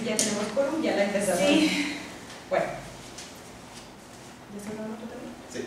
sí ya tenemos quórum, ya la empezamos. Sí. Bueno. ¿Ya estás hablando tú también? Sí.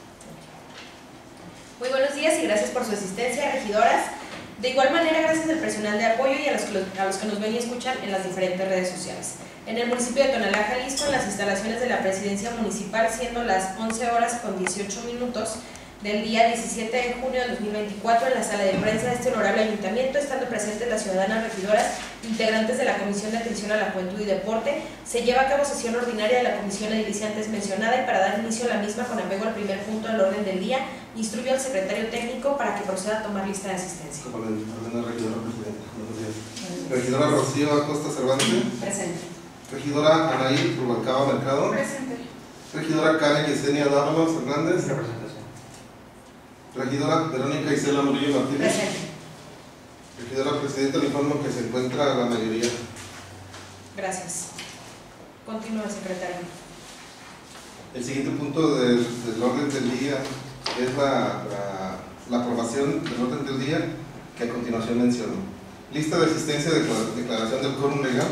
Muy buenos días y gracias por su asistencia, regidoras. De igual manera, gracias al personal de apoyo y a los que nos ven y escuchan en las diferentes redes sociales. En el municipio de Tonalá, Jalisco, en las instalaciones de la Presidencia Municipal, siendo las 11 horas con 18 minutos del día 17 de junio de 2024, en la sala de prensa de este honorable ayuntamiento, estando presentes las ciudadanas regidoras, integrantes de la Comisión de Atención a la Juventud y Deporte, se lleva a cabo sesión ordinaria de la Comisión Edilicia antes mencionada, y para dar inicio a la misma con apego al primer punto del orden del día, instruyo al secretario técnico para que proceda a tomar lista de asistencia. Con el orden de regidora presidenta. Buenos días. Regidora Rocío Acosta Cervantes. Presente. Regidora Anaí Rubalcaba Mercado. Presente. Regidora Karen Yesenia Dávalos Hernández. Representación. Regidora Verónica Isela Murillo Martínez. Presente. Regidora presidenta, le informo que se encuentra la mayoría. Gracias. Continúa, secretario. El siguiente punto del orden del día es la aprobación del orden del día, que a continuación menciono. Lista de asistencia de declaración del quórum legal.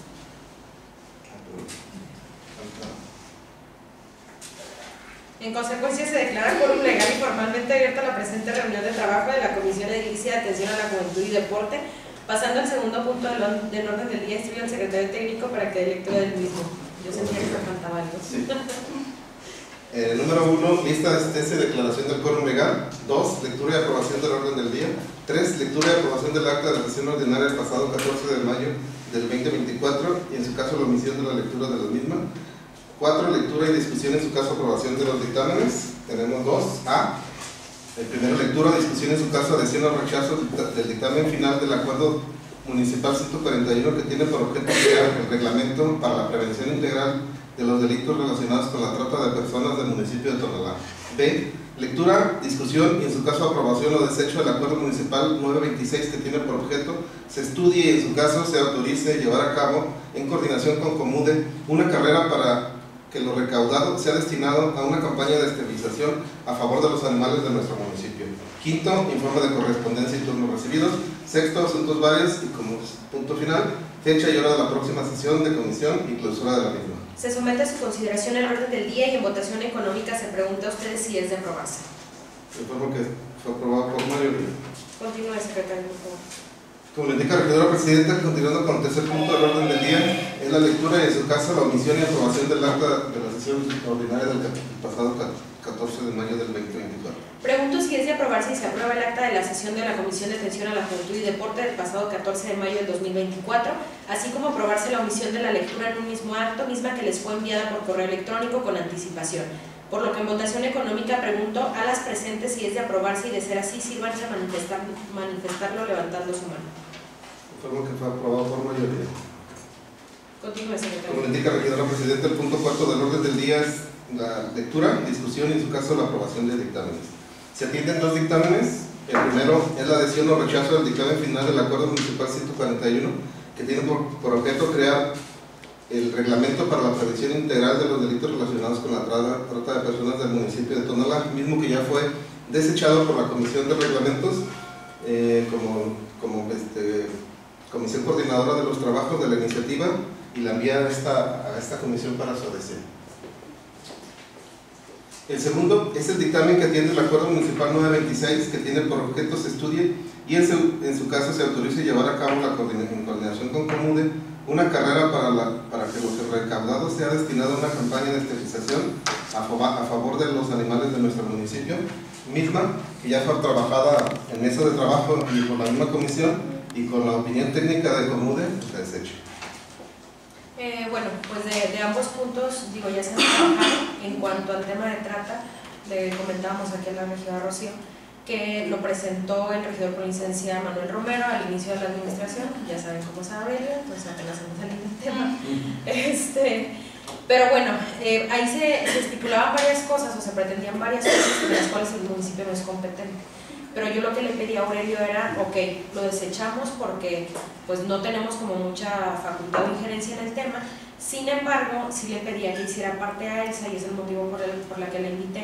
En consecuencia, se declara quórum legal y formalmente abierta la presente reunión de trabajo de la Comisión Edilicia de Atención a la Juventud y Deporte. Pasando al segundo punto del orden del día, instruyo al secretario técnico para que dé lectura del mismo. Yo sentía que me faltaba algo. Sí. Número 1, lista de asistencia y declaración del quórum legal. 2, lectura y aprobación del orden del día. 3, lectura y aprobación del acta de la sesión ordinaria del pasado 14 de mayo del 2024 y en su caso la omisión de la lectura de la misma. 4, lectura y discusión, en su caso aprobación de los dictámenes. Tenemos 2. A. Primera lectura, discusión, en su caso adhesión o rechazo del dictamen final del acuerdo municipal 141, que tiene por objeto crear el reglamento para la prevención integral de los delitos relacionados con la trata de personas del municipio de Tonalá. B. Lectura, discusión y en su caso aprobación o desecho del acuerdo municipal 926, que tiene por objeto se estudie y en su caso se autorice llevar a cabo en coordinación con Comude una carrera para que lo recaudado sea destinado a una campaña de esterilización a favor de los animales de nuestro municipio. Quinto, informe de correspondencia y turnos recibidos. Sexto, asuntos varios y como punto final, fecha y hora de la próxima sesión de comisión y clausura de la misma. Se somete a su consideración el orden del día y en votación económica se pregunta a ustedes si es de aprobarse. Informo que fue aprobado por mayoría. Continúe, secretario, por favor. Como le indica la regidora presidenta, continuando con el tercer punto del orden del día, es la lectura y en su caso la omisión y aprobación del acta de la sesión ordinaria del pasado 14 de mayo del 2024. Pregunto si es de aprobarse y se aprueba el acta de la sesión de la Comisión de Atención a la Juventud y Deporte del pasado 14 de mayo del 2024, así como aprobarse la omisión de la lectura en un mismo acto, misma que les fue enviada por correo electrónico con anticipación. Por lo que en votación económica pregunto a las presentes si es de aprobarse y de ser así, sírvanse a manifestarlo levantando su mano. Informo que fue aprobado por mayoría. Continúe, secretario. Como le indica la regidora presidenta, el punto cuarto del orden del día es la lectura, discusión y en su caso la aprobación de dictámenes. Se atienden dos dictámenes. El primero es la adhesión o rechazo del dictamen final del acuerdo municipal 141, que tiene por objeto crear el reglamento para la prevención integral de los delitos relacionados con la trata de personas del municipio de Tonalá, mismo que ya fue desechado por la Comisión de Reglamentos como Comisión Coordinadora de los Trabajos de la Iniciativa, y la envía a esta comisión para su adhesión. El segundo es el dictamen que atiende el acuerdo municipal 926, que tiene por objeto se estudie y en su caso se autorice llevar a cabo en coordinación con Comude una carrera para que lo recaudado sea destinado a una campaña de esterilización a favor de los animales de nuestro municipio, misma que ya fue trabajada en mesa de trabajo y por la misma comisión, y con la opinión técnica de Comude se desecha. Bueno, pues de ambos puntos, digo, ya se han trabajado. En cuanto al tema de trata, le comentábamos aquí a la regidora Rocío que lo presentó el regidor por licencia Manuel Romero al inicio de la administración. Ya saben cómo es Aurelio, pues apenas hemos salido del tema. Pero bueno, ahí se estipulaban varias cosas o se pretendían varias cosas de las cuales el municipio no es competente. Pero yo lo que le pedí a Aurelio era, ok, lo desechamos porque pues no tenemos como mucha facultad o injerencia en el tema. Sin embargo, sí le pedía que hiciera parte a Elsa, y es el motivo por el que la invité,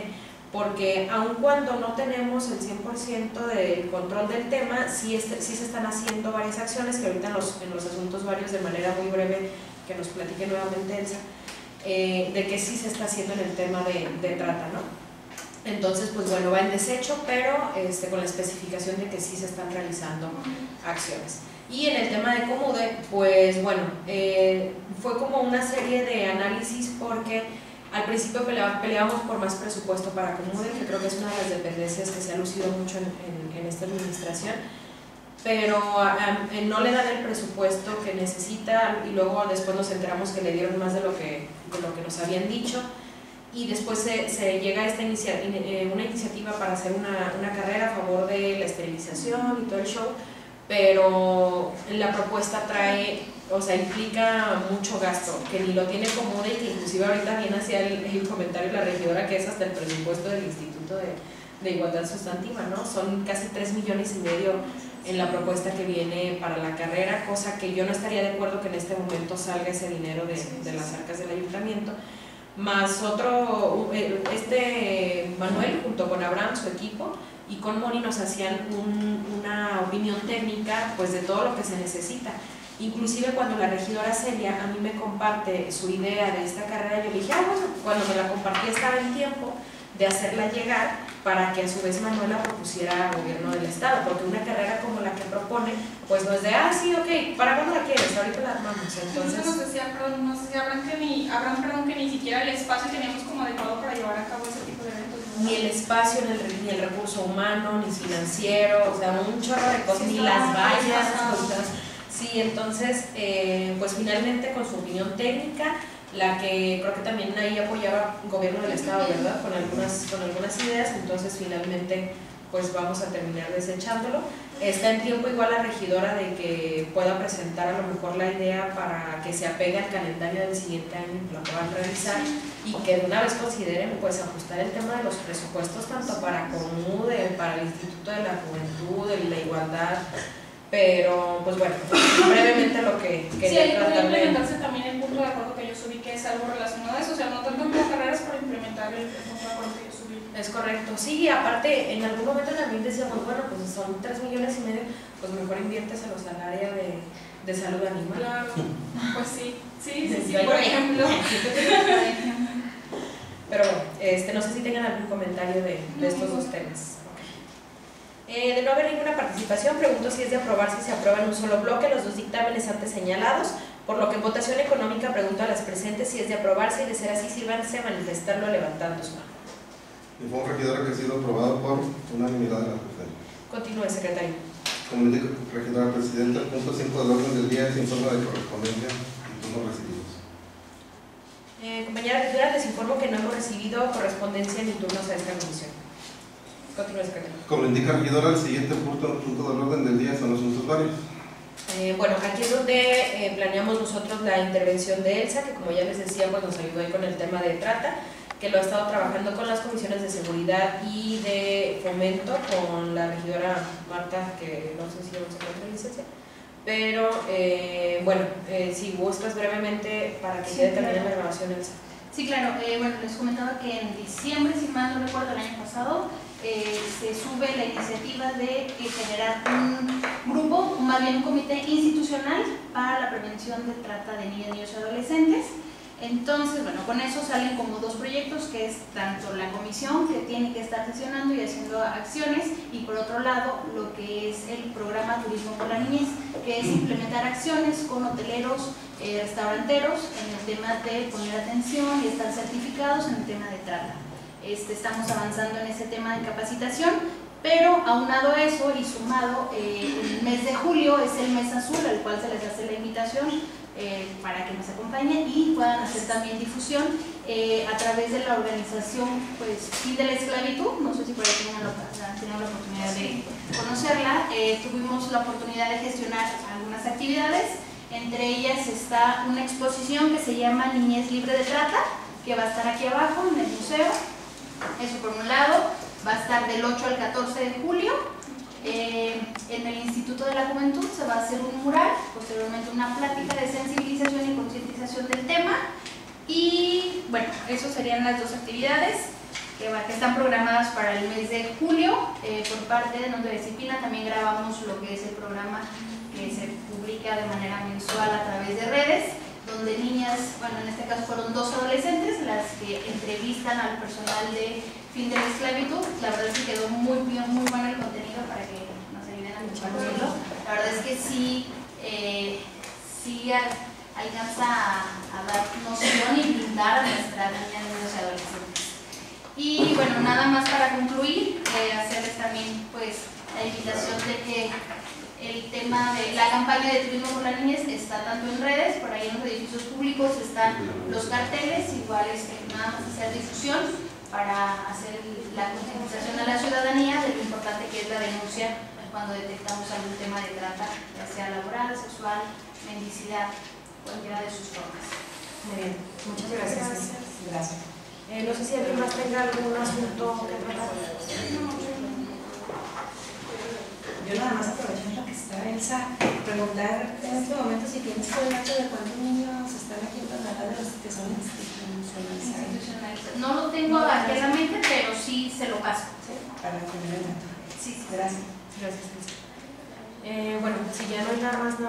porque aun cuando no tenemos el 100% del control del tema, sí se están haciendo varias acciones que ahorita en los asuntos varios, de manera muy breve, que nos platique nuevamente Elsa, de que sí se está haciendo en el tema de trata, ¿no? Entonces, pues bueno, va en desecho, pero con la especificación de que sí se están realizando acciones. Y en el tema de Comude, pues bueno, fue como una serie de análisis, porque al principio peleábamos por más presupuesto para Comude, que creo que es una de las dependencias que se ha lucido mucho en esta administración, pero no le dan el presupuesto que necesita, y luego después nos enteramos que le dieron más de lo que nos habían dicho, y después se llega a una iniciativa para hacer una carrera a favor de la esterilización y todo el show, pero la propuesta implica mucho gasto, que ni lo tiene Comude, y que inclusive ahorita viene hacia el comentario de la regidora que es hasta el presupuesto del Instituto de Igualdad Sustantiva, ¿no? Son casi 3,5 millones en la propuesta que viene para la carrera, cosa que yo no estaría de acuerdo que en este momento salga ese dinero de las arcas del ayuntamiento, más Manuel junto con Abraham, su equipo, y con Moni nos hacían una opinión técnica pues de todo lo que se necesita. Inclusive cuando la regidora Celia a mí me comparte su idea de esta carrera, yo le dije, bueno, cuando me la compartí estaba en tiempo de hacerla llegar para que a su vez Manuel la propusiera al gobierno del estado, porque una carrera como la que propone, pues no es de, sí, ok, ¿para cuándo la quieres? Ahorita la armamos. Entonces nos decía Abraham que ni siquiera el espacio teníamos como adecuado para llevar a cabo ese tipo de eventos. Ni el espacio, ni el recurso humano, ni financiero, o sea, un chorro de cosas, ni las vallas, sí, entonces, pues finalmente con su opinión técnica, la que creo que también ahí apoyaba el gobierno del estado, ¿verdad? Con algunas ideas, entonces finalmente pues vamos a terminar desechándolo. Está en tiempo igual la regidora de que pueda presentar a lo mejor la idea para que se apegue al calendario del siguiente año y lo puedan realizar, y que de una vez consideren pues ajustar el tema de los presupuestos tanto para Comude, para el Instituto de la Juventud, de la Igualdad. Pero, pues bueno, brevemente lo que quería tratar de implementarse también el punto de acuerdo que yo subí, que es algo relacionado a eso, o sea, no tanto como carreras, para implementar el punto de acuerdo que yo subí. Es correcto, sí, aparte, en algún momento también decíamos, bueno, pues son 3,5 millones, pues mejor inviérteselos al área de salud animal. Claro, pues sí, por ejemplo. Pero bueno, no sé si tengan algún comentario de estos dos temas. De no haber ninguna participación, pregunto si es de aprobar, si se aprueba en un solo bloque los dos dictámenes antes señalados, por lo que en votación económica pregunto a las presentes si es de aprobarse, y de ser así, sírvanse a manifestarlo levantando su mano. Informe regidora que ha sido aprobado por unanimidad de la presente. Continúe, secretario. Comunica regidora presidenta, el punto 5 del orden del día es informe de correspondencia y turnos recibidos. Compañera regidora, les informo que no hemos recibido correspondencia ni turnos a esta comisión. Continúe, secretario. Como indica regidora, el siguiente punto del orden del día son asuntos varios. Bueno, aquí es donde planeamos nosotros la intervención de Elsa, que como ya les decía, pues nos ayudó ahí con el tema de trata, que lo ha estado trabajando con las comisiones de seguridad y de fomento, con la regidora Marta, que no sé si vamos a encontrar licencia, pero bueno, si gustas brevemente para que quede también la grabación, Elsa. Sí, claro, bueno, les comentaba que en diciembre, si mal no recuerdo, el año pasado, se sube la iniciativa de generar un grupo, más bien un comité institucional para la prevención de trata de niñas, niños y adolescentes. Entonces, bueno, con eso salen como dos proyectos, que es tanto la comisión que tiene que estar sesionando y haciendo acciones, y por otro lado lo que es el programa Turismo por la Niñez, que es implementar acciones con hoteleros, restauranteros en el tema de poner atención y estar certificados en el tema de trata. Estamos avanzando en ese tema de capacitación, pero aunado a eso y sumado, el mes de julio es el mes azul, al cual se les hace la invitación para que nos acompañen y puedan hacer también difusión a través de la organización Fin de la Esclavitud. No sé si por ahí tienen la oportunidad de conocerla. Tuvimos la oportunidad de gestionar algunas actividades, entre ellas está una exposición que se llama Niñez Libre de Trata, que va a estar aquí abajo en el museo. Eso por un lado, va a estar del 8 al 14 de julio. En el Instituto de la Juventud se va a hacer un mural, posteriormente una plática de sensibilización y concientización del tema. Y bueno, esas serían las dos actividades que están programadas para el mes de julio. Por parte de Notodisciplina también grabamos lo que es el programa que se publica de manera mensual a través de redes, donde niñas, bueno, en este caso fueron 2 adolescentes las que entrevistan al personal de Fin de la Esclavitud. La verdad es que quedó muy bien, muy bueno el contenido para que nos ayuden a compartirlo. La verdad es que sí, alcanza a dar noción y brindar a nuestras niñas, niños y adolescentes. Y bueno, nada más para concluir, hacerles también pues la invitación de que el tema de la campaña de turismo por la niñez está tanto en redes, por ahí en los edificios públicos están los carteles, igual nada más hacer difusión para hacer la concientización a la ciudadanía de lo importante que es la denuncia cuando detectamos algún tema de trata, ya sea laboral, sexual, mendicidad, cualquiera de sus formas. Muy bien, muchas gracias. Gracias. No sé si alguien más tenga algún asunto que tratar. Yo nada más aprovechando que está Elsa, preguntar en este momento si tienes el dato de cuántos niños están aquí en Tonalá de los que son institucionalizados. No lo tengo aquí en la mente, pero sí se lo paso. ¿Sí? Para tener el dato. Sí, sí. Gracias. Gracias, Elsa. Bueno, si ya no hay nada más.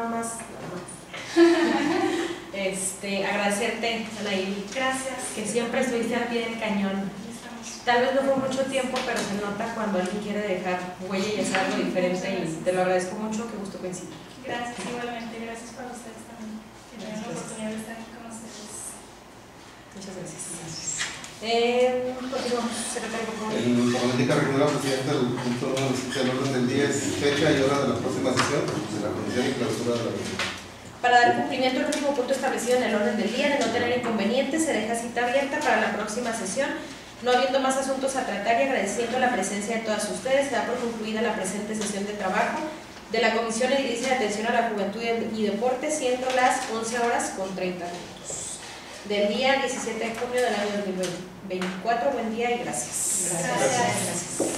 Agradecerte, Anaí. Gracias. Que siempre estuviste al pie del cañón. Tal vez no fue mucho tiempo, pero se nota cuando alguien quiere dejar huella y hacer algo diferente, y te lo agradezco mucho. Qué gusto coincidir. Gracias, igualmente. Gracias para ustedes también, que tengan la oportunidad de estar aquí con ustedes. Muchas gracias. Continuamos, secretario, por favor. Como indica la primera presidenta, el punto número 7 del orden del día es fecha y hora de la próxima sesión de la comisión y clausura de la misma. Para dar cumplimiento al último punto establecido en el orden del día, de no tener inconvenientes, se deja cita abierta para la próxima sesión. No habiendo más asuntos a tratar y agradeciendo la presencia de todas ustedes, se da por concluida la presente sesión de trabajo de la Comisión Edilicia de Atención a la Juventud y Deporte, siendo las 11:30 del día 17 de junio del año 2024. Buen día y gracias. Gracias.